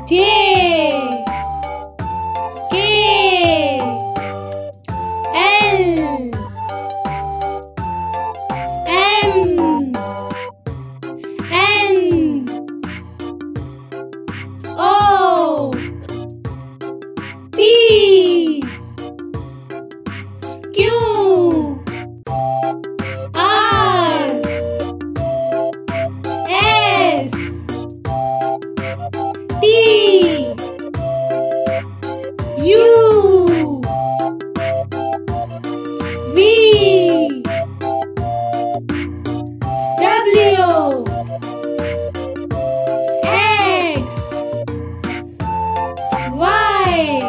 J K L M N O P Q R S T U V W X Y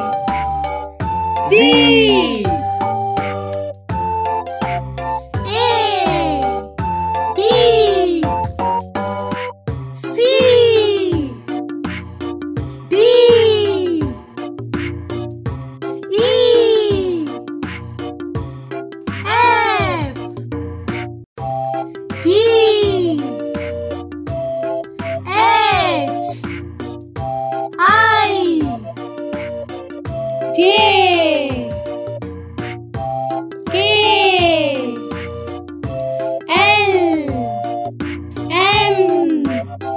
Z A B C D E F G H I J K L M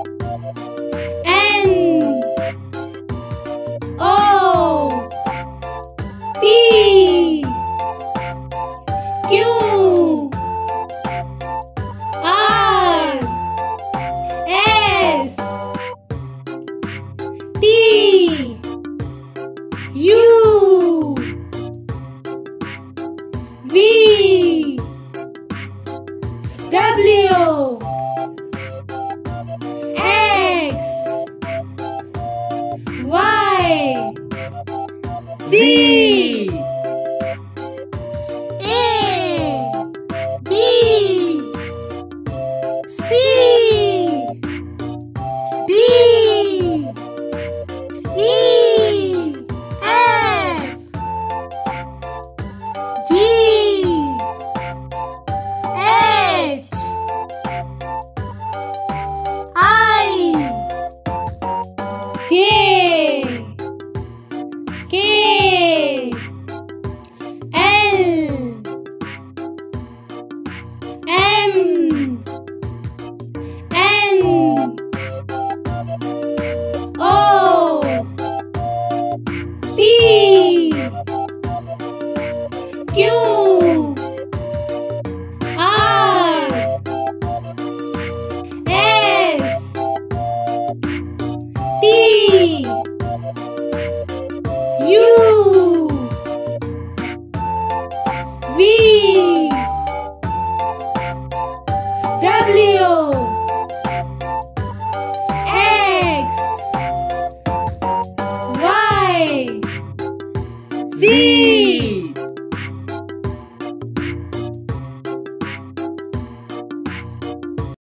N O P Q R S T U V W X Y Z